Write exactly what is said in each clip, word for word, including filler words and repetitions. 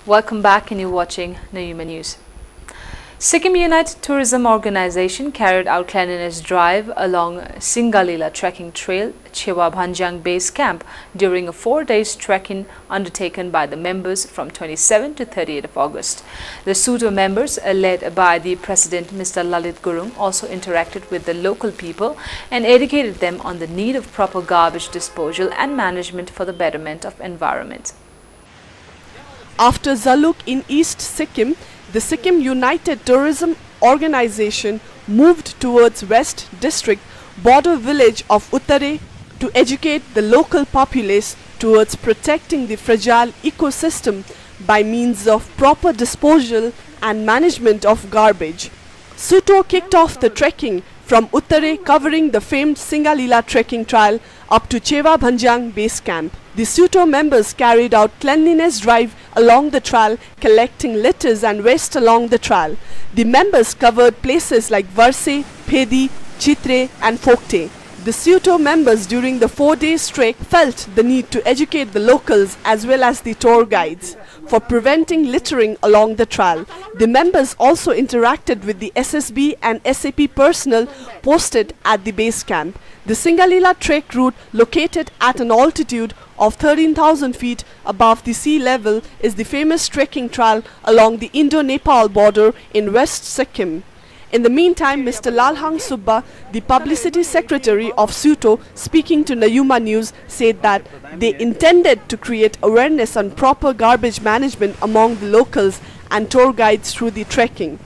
Welcome back and you're watching Nayuma News. Sikkim United Tourism Organization carried out cleanliness drive along Singalila trekking trail, Chewa Bhanjang base camp during a four days trekking undertaken by the members from twenty-seventh to thirtieth of August. The Suto members, uh, led by the President Mister Lalit Gurung, also interacted with the local people and educated them on the need of proper garbage disposal and management for the betterment of environment. After Zaluk in East Sikkim, the Sikkim United Tourism Organization moved towards West District border village of Uttare to educate the local populace towards protecting the fragile ecosystem by means of proper disposal and management of garbage. Suto kicked off the trekking from Uttare, covering the famed Singalila trekking trail up to Chewa Bhanjang base camp. The Suto members carried out cleanliness drive along the trail, collecting litters and waste along the trail. The members covered places like Varse, Phedi, Chitre and Phokte. The Suto members during the four days trek felt the need to educate the locals as well as the tour guides for preventing littering along the trail. The members also interacted with the S S B and S A P personnel posted at the base camp. The Singalila trek route, located at an altitude of thirteen thousand feet above the sea level, is the famous trekking trail along the Indo-Nepal border in West Sikkim. In the meantime, Mister Lalhang Subba, the publicity secretary of Suto, speaking to Nayuma News, said that they intended to create awareness on proper garbage management among the locals and tour guides through the trekking.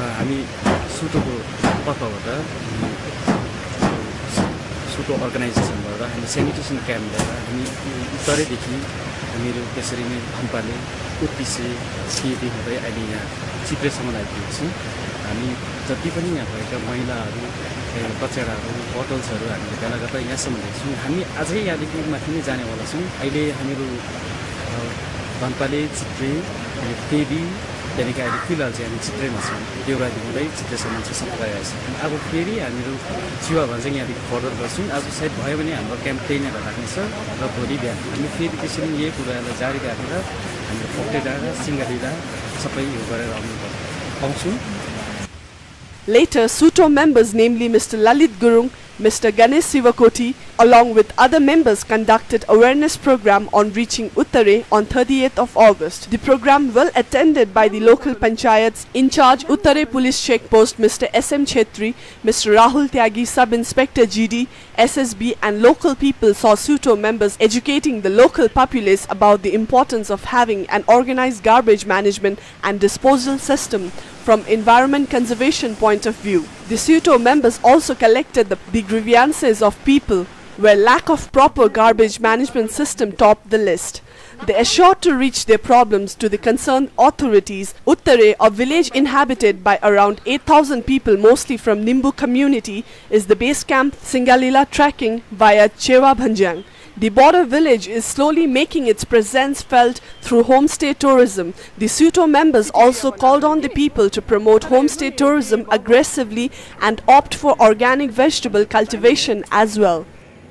Suto organization बाट हामी sanitation camp लिएर हामी उत्तरदेखि हामीहरू त्यसरी नै खम्पाले उत्तिसे सिएदी हुँदै अहिले यहाँ चिप्रेसम्म आइपुगेका छौँ। हामी जति पनि यहाँ भएका महिलाहरू कचेडाहरू बोतल्सहरू हामीले भेला गर्दा यहाँसम्म ल्याउँछौँ। हामी अझै यहाँदेखि माथि नै जानेवाला छौँ। अहिले हामीहरू धनपाले चिप्रे फेदी त्यहाँदेखि अहिले फिलहाल चाहिँ हामी चित्रेमा छौँ। देउराली हुँदै चित्रेसम्म चाहिँ सबै आइरहेको छ। अब फेरि हामीहरू चिवा भन्छ यहाँदेखि फर्दर गर्छौँ। आज सायद भयो भने हाम्रो क्याम्प त्यही नै राख्नेछ र भोलि बिहान हामी फेरि त्यसरी यही कुरालाई जारी राखेर हामीले फोक्टे डाँडा सिंगालीला सबै यो गरेर आउनु पाउँछौँ। Later, Suto members, namely Mister Lalit Gurung, Mister Ganesh Sivakoti, along with other members, conducted awareness program on reaching Uttare on thirtieth of August. The program, well attended by the local panchayats in charge Uttare Police Check Post Mister S M Chetri, Mister Rahul Tyagi, Sub-Inspector G D, S S B and local people, saw Suto members educating the local populace about the importance of having an organized garbage management and disposal system from environment conservation point of view. The Suto members also collected the, the grievances of people where lack of proper garbage management system topped the list. They assured to reach their problems to the concerned authorities. Uttare, a village inhabited by around eight thousand people, mostly from Nimbu community, is the base camp Singalila trekking via Chewa Bhanjang. The border village is slowly making its presence felt through homestay tourism. The Suto members also called on the people to promote homestay tourism aggressively and opt for organic vegetable cultivation as well.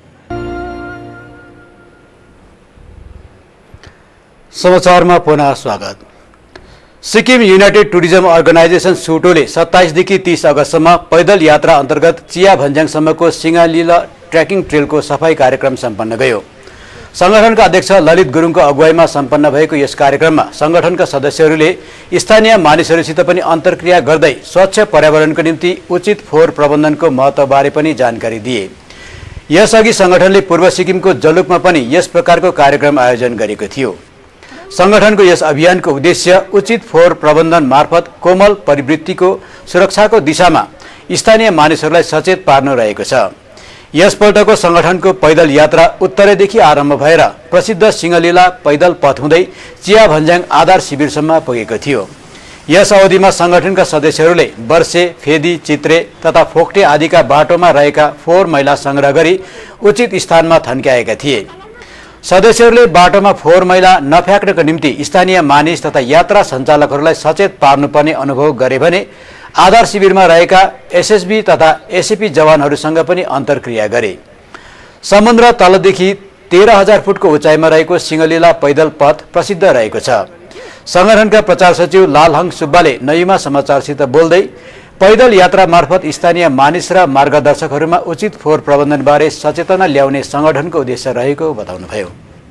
समाचारमा पुनः स्वागत। Sikkim united tourism organisation सुटोले सत्ताइस देखि तीस अगस्तसम्म पैदल यात्रा अन्तर्गत चिया भन्ज्याङसम्मको सिंगालीला ट्रेकिङ ट्रेलको सफाई कार्यक्रम सम्पन्न गर्यो। संगठनका अध्यक्ष ललित गुरुङको अगुवाईमा सम्पन्न भएको यस कार्यक्रममा संगठनका सदस्यहरूले स्थानीय मानिसहरूसित पनि अन्तर्क्रिया गर्दै स्वच्छ पर्यावरणको निम्ति उचित फोहोर प्रबन्धनको महत्त्वबारे पनि जानकारी दिए। यसअघि संगठनले पूर्व सिक्किमको जलुकमा पनि यस प्रकारको कार्यक्रम आयोजन गरेको थियो। संगठनको यस अभियानको उद्देश्य उचित फोहोर प्रबन्धन मार्फत कोमल परिवृत्तिको सुरक्षाको दिशामा स्थानीय मानिसहरूलाई सचेत पार्नु रहेको छ। यसपल्टको संगठनको पैदल यात्रा उत्तरेदेखि आरम्भ भएर प्रसिद्ध सिंगलीला पैदल पथ हुँदै चिया भन्ज्याङ आधार शिविरसम्म पुगेको थियो। यस अवधिमा संगठनका सदस्यहरूले वर्षे, फेदी, चित्रे तथा फोक्टे आदिका बाटोमा रहेका फोहोर मैला संग्रह गरी उचित स्थानमा थन्क्याएका थिए। सदस्यहरूले बाटोमा फोहोर मैला नफ्याँक्नको निम्ति स्थानीय मानिस तथा यात्रा सञ्चालकहरूलाई सचेत पार्नुपर्ने अनुभव गरे भने आधार शिविरमा रहेका एसएसबी तथा एसएपी जवानहरूसँग पनि अन्तर्क्रिया गरे। समुद्र तलदेखि तेह्र हजार फुटको उचाइमा रहेको सिंगलीला पैदल पथ प्रसिद्ध रहेको छ। संगठनका प्रचार सचिव लालहङ सुब्बाले नयुमा समाचारसित बोल्दै पैदल यात्रा मार्फत स्थानीय मानिस र मार्गदर्शकहरूमा उचित फोहोर प्रबन्धनबारे सचेतना ल्याउने संगठनको उद्देश्य रहेको बताउनुभयो।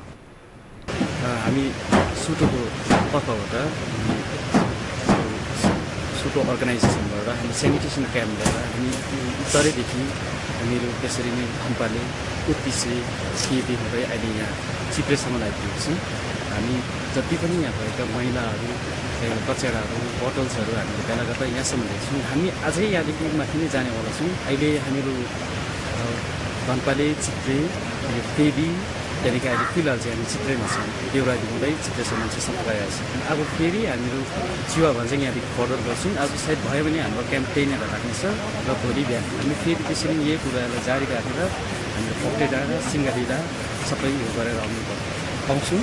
हामी सुटोको तर्फबाट सुटो अर्गनाइजेसनबाट हामी सेनिटेसन क्याम्प लिएर हामी उत्तरैदेखि हामीहरू त्यसरी नै हम्पाले उत्तिसे सिएपी हुँदै अहिले यहाँ चिप्रेसम्म आइपुगेको छौँ। हामी जति पनि यहाँ भएका महिलाहरू कचेराहरू बोटल्सहरू हामीले बेला गर्दा यहाँसम्म ल्याउँछौँ। हामी अझै यहाँदेखि माथि नै जानेवाला छौँ। अहिले हामीहरू भन्पाले चिप्रे फेदी त्यहाँदेखि अहिले फिलहाल चाहिँ हामी चिप्रेमा छौँ। देउराली हुँदै चिप्रेसम्म चाहिँ सबै गइरहेको छ। अब फेरि हामीहरू चिवा भन्छ यहाँदेखि फर्दर गर्छौँ। आज सायद भयो भने हाम्रो क्याम्प त्यही नै राख्नेछ र भोलि बिहान हामी फेरि त्यसरी यही कुरालाई जारी राखेर हामीले पक्रेर सिङ्गालीरा सबै यो गरेर आउनु पाउँछौँ।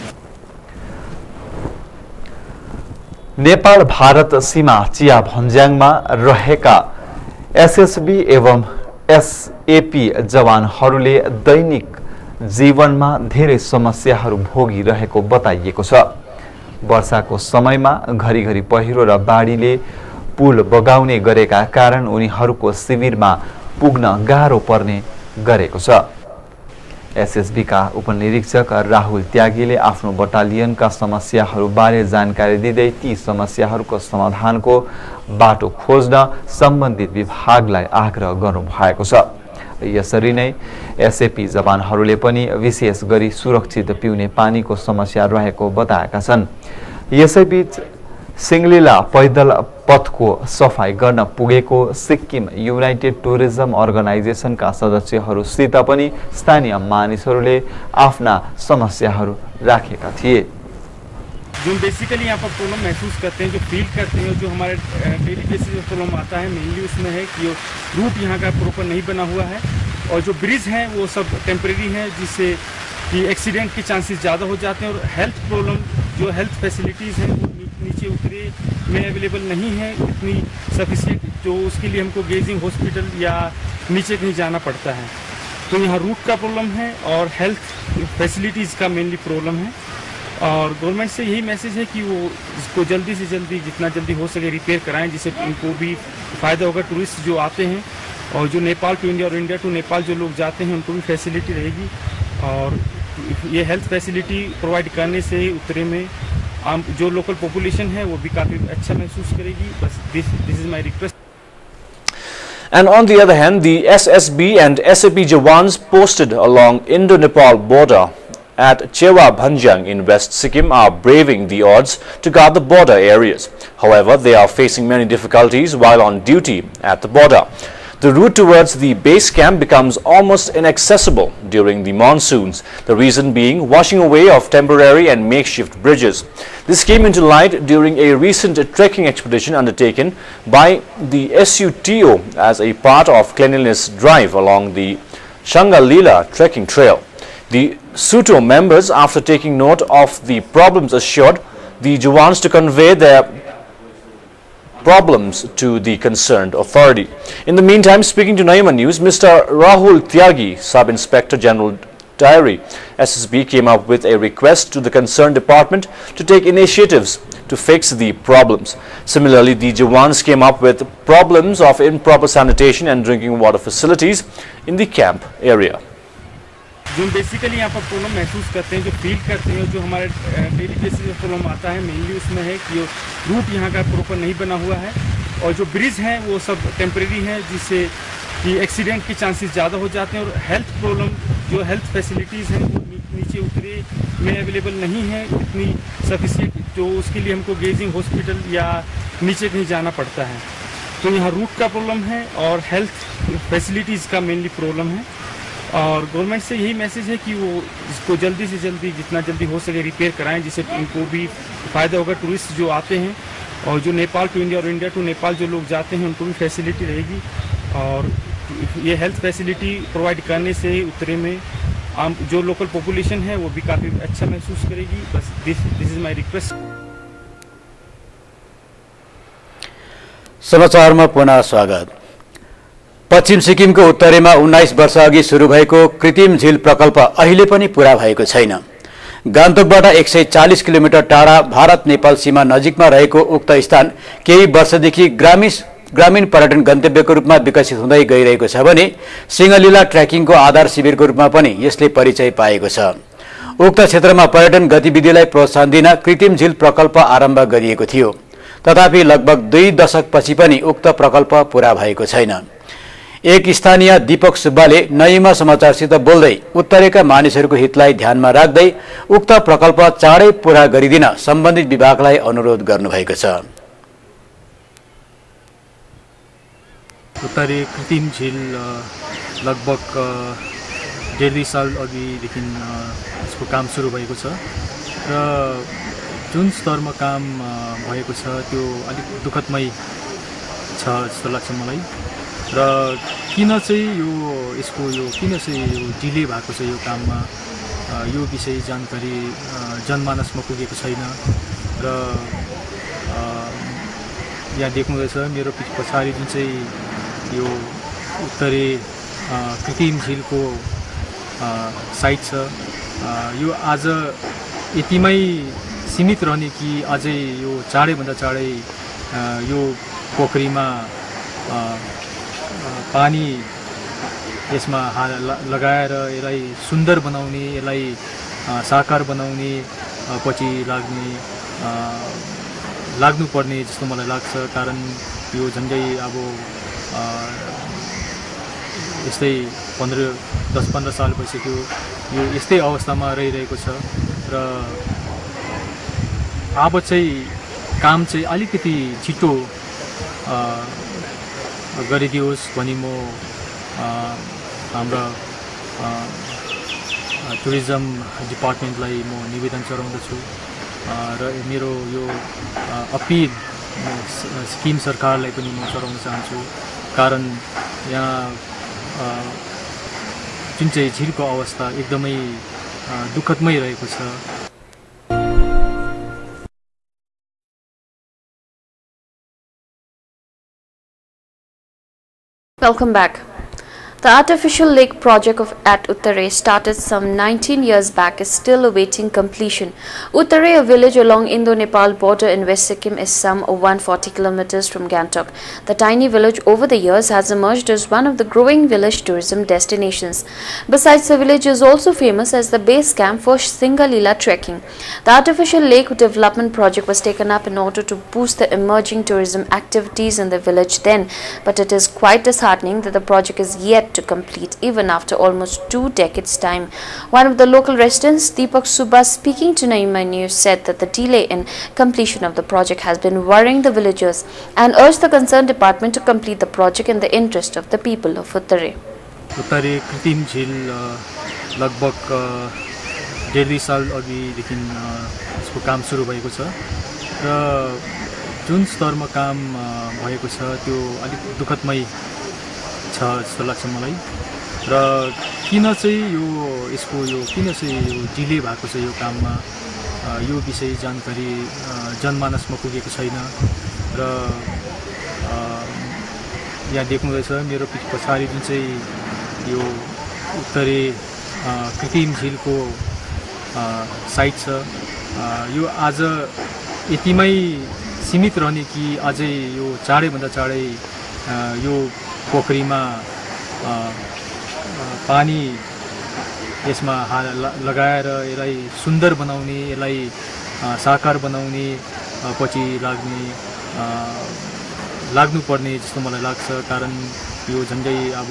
नेपाल भारत सीमा चिया भन्ज्याङमा रहेका एसएसबी एवं एसएपी जवानहरूले दैनिक जीवनमा धेरै समस्याहरू भोगिरहेको बताइएको छ। वर्षाको समयमा घरिघरि पहिरो र बाढीले पुल बगाउने गरेका कारण उनीहरूको शिविरमा पुग्न गाह्रो पर्ने गरेको छ। एसएसबी का उपनिरीक्षक राहुल त्यागीले आफ्नो बटालियनका समस्याहरूबारे जानकारी दिँदै ती समस्याहरूको समाधानको बाटो खोज्न सम्बन्धित विभागलाई आग्रह गर्नुभएको छ। यसरी नै एसएपी जवानहरूले पनि विशेष गरी सुरक्षित पिउने पानीको समस्या रहेको बताएका छन्। यसैबीच सिङ्गलिला पैदल पथको सफाई गर्न पुगेको सिक्किम युनाइटेड टुरिज्म अर्गनाइजेसनका सदस्यहरूसित पनि स्थानीय मानिसहरूले आफ्ना समस्याहरू राखेका थिए। जो बेसिकली यहाँ पर प्रॉब्लम महसूस करते हैं, जो फील करते हैं, जो हमारे डेली बेसिस पे प्रॉब्लम आता है मेनली उसमें है कि रूट यहाँ का प्रॉपर नहीं बना हुआ है और जो ब्रिज हैं वो सब टेम्परेरी हैं जिससे कि एक्सीडेंट के चांसेस ज़्यादा हो जाते हैं और हेल्थ प्रॉब्लम जो हेल्थ फैसिलिटीज़ हैं वो नीचे उतरे में अवेलेबल नहीं है इतनी सफिशिएंट, जो उसके लिए हमको गेजिंग हॉस्पिटल या नीचे कहीं जाना पड़ता है। तो यहाँ रूट का प्रॉब्लम है और हेल्थ फैसिलिटीज़ का मेनली प्रॉब्लम है और गवर्नमेंट से यही मैसेज है कि वो इसको जल्दी से जल्दी जितना जल्दी हो सके रिपेयर कराएं जिससे उनको भी फ़ायदा होगा। टूरिस्ट जो आते हैं और जो नेपाल टू इंडिया और इंडिया टू नेपाल जो लोग जाते हैं उनको भी फैसिलिटी रहेगी और ये हेल्थ फैसिलिटी प्रोवाइड करने से ही उत्तरे में आम जो लोकल पॉपुलेशन है वो भी काफ़ी अच्छा महसूस करेगी। बस this this is my request. And on the other hand, the S S B and S A P Jawans posted along Indo-Nepal border at Chewa Bhanjang in West Sikkim are braving the odds to guard the border areas. However, they are facing many difficulties while on duty at the border. The route towards the base camp becomes almost inaccessible during the monsoons, the reason being washing away of temporary and makeshift bridges. This came into light during a recent trekking expedition undertaken by the S U T O as a part of cleanliness drive along the Shangalila trekking trail. The Suto members, after taking note of the problems, assured the Jawans to convey their problems to the concerned authority. In the meantime, speaking to Naima News, Mister Rahul Tyagi, Sub-Inspector General Diary, S S B, came up with a request to the concerned department to take initiatives to fix the problems. Similarly, the Jawans came up with problems of improper sanitation and drinking water facilities in the camp area. जो basically यहाँ पर problem महसूस करते हैं, जो feel करते हैं, जो हमारे डेली बेसिस पे प्रॉब्लम आता है मेनली उसमें है कि रूट यहाँ का प्रॉपर नहीं बना हुआ है और जो ब्रिज हैं वो सब टेम्परेरी हैं जिससे कि एक्सीडेंट के चांसेस ज़्यादा हो जाते हैं और हेल्थ प्रॉब्लम जो हेल्थ फैसिलिटीज़ हैं वो नीचे उतरे में अवेलेबल नहीं है इतनी सफिशिएंट, जो उसके लिए हमको गेजिंग हॉस्पिटल या नीचे कहीं जाना पड़ता है। तो यहाँ रूट का प्रॉब्लम है और हेल्थ फैसिलिटीज़ का मेनली प्रॉब्लम है और गवर्नमेंट से यही मैसेज है कि वो इसको जल्दी से जल्दी जितना जल्दी हो सके रिपेयर कराएं जिससे उनको भी फ़ायदा होगा। टूरिस्ट जो आते हैं और जो नेपाल टू इंडिया और इंडिया टू नेपाल जो लोग जाते हैं उनको भी फैसिलिटी रहेगी और ये हेल्थ फैसिलिटी प्रोवाइड करने से ही उत्तरे में आम जो लोकल पॉपुलेशन है वो भी काफ़ी अच्छा महसूस करेगी। बस this this is my request. समाचारमा पुनः स्वागत। पश्चिम सिक्किमको उत्तरेमा उन्नाइस वर्ष अघि सुरु भएको कृत्रिम झील प्रकल्प अहिले पनि पूरा भएको छैन। गान्तोकबाट एक सय चालीस किलोमिटर टाढा भारत नेपाल सीमा नजिकमा रहेको उक्त स्थान केही वर्षदेखि ग्रामीण ग्रामीण पर्यटन गन्तव्यको रूपमा विकसित हुँदै गइरहेको छ भने सिंहलीला ट्रेकिङको आधार शिविरको रूपमा पनि यसले परिचय पाएको छ। उक्त क्षेत्रमा पर्यटन गतिविधिलाई प्रोत्साहन दिन कृत्रिम झील प्रकल्प आरम्भ गरिएको थियो, तथापि लगभग दुई दशकपछि पनि उक्त प्रकल्प पूरा भएको छैन। एक स्थानीय दीपक सुब्बाले नयुमा समाचारसित बोल्दै उत्तरेका मानिसहरूको हितलाई ध्यानमा राख्दै उक्त प्रकल्प चाँडै पूरा गरिदिन सम्बन्धित विभागलाई अनुरोध गर्नुभएको छ। उत्तरे कृत्रिम झील लगभग डेढ दुई साल अघिदेखि यसको काम सुरु भएको छ र जुन स्तरमा काम भएको छ त्यो अलिक दुःखदमय छ जस्तो लाग्छ मलाई। र किन चाहिँ यो यसको यो किन चाहिँ यो डिले भएको छ यो काममा, यो विषय जानकारी जनमानसमा पुगेको छैन। र यहाँ देख्नुहुँदैछ मेरो पछाडि जुन चाहिँ यो उत्तरे कृत्रिम झीलको साइट छ, यो आज यतिमै सीमित रहने कि अझै यो चाँडैभन्दा चाँडै यो पोखरीमा पानी यसमा लगाएर यसलाई सुन्दर बनाउने, यसलाई साकार बनाउने पछि लाग्ने लाग्नुपर्ने जस्तो मलाई लाग्छ। कारण यो झन्डै अब यस्तै पन्ध्र दस पन्ध्र साल भइसक्यो यो यस्तै अवस्थामा रहिरहेको छ र अब चाहिँ काम चाहिँ अलिकति छिटो गरिदियोस् भनी म हाम्रा टुरिज्म डिपार्टमेन्टलाई म निवेदन चढाउँदछु। र मेरो यो अपिल सिक्किम सरकारलाई पनि म चढाउन चाहन्छु। कारण यहाँ जुन चाहिँ झीलको अवस्था एकदमै दुःखदमय रहेको छ। Welcome back. The artificial lake project of at Uttare, started some nineteen years back, is still awaiting completion. Uttare, a village along Indo-Nepal border in West Sikkim, is some one hundred forty kilometers from Gangtok. The tiny village over the years has emerged as one of the growing village tourism destinations. Besides, the village is also famous as the base camp for Singalila trekking. The artificial lake development project was taken up in order to boost the emerging tourism activities in the village then, but it is quite disheartening that the project is yet to complete even after almost two decades time. One of the local residents, Deepak Subba, speaking to Naima News, said that the delay in completion of the project has been worrying the villagers and urged the concerned department to complete the project in the interest of the people of Uttare. Uttare कृत्रिम झील लगभग डेढ दुई साल अघिदेखि यसको काम सुरु भएको छ र जुन स्तरमा काम भएको छ त्यो अलिक दुःखदमय छ जस्तो लाग्छ मलाई। र किन चाहिँ यो यसको यो किन चाहिँ यो डिले भएको छ यो काममा, यो विषय जानकारी जनमानसमा पुगेको छैन। र यहाँ देख्नुहुँदैछ मेरो पछाडि जुन चाहिँ यो उत्तरे कृत्रिम झीलको साइट छ, यो आज यतिमै सीमित रहने कि अझै यो चाँडैभन्दा चाँडै यो पोखरीमा पानी यसमा लगाएर यसलाई सुन्दर बनाउने, यसलाई साकार बनाउने पछि लाग्ने लाग्नुपर्ने जस्तो मलाई लाग्छ। कारण यो झन्डै अब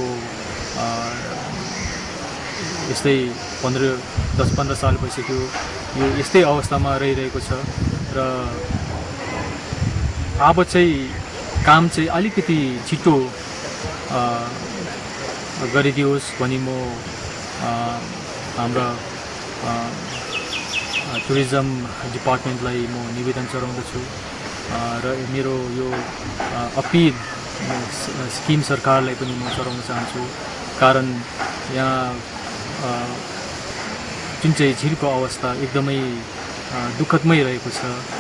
यस्तै पन्ध्र दस पन्ध्र साल भइसक्यो यो यस्तै अवस्थामा रहिरहेको छ र अब चाहिँ काम चाहिँ अलिकति छिटो गरिदियोस् भनी म हाम्रा टुरिज्म डिपार्टमेन्टलाई म निवेदन चढाउँदछु। र मेरो यो अपिल सिक्किम सरकारलाई पनि म चढाउन चाहन्छु। कारण यहाँ जुन चाहिँ झीलको अवस्था एकदमै दुःखदमय रहेको छ।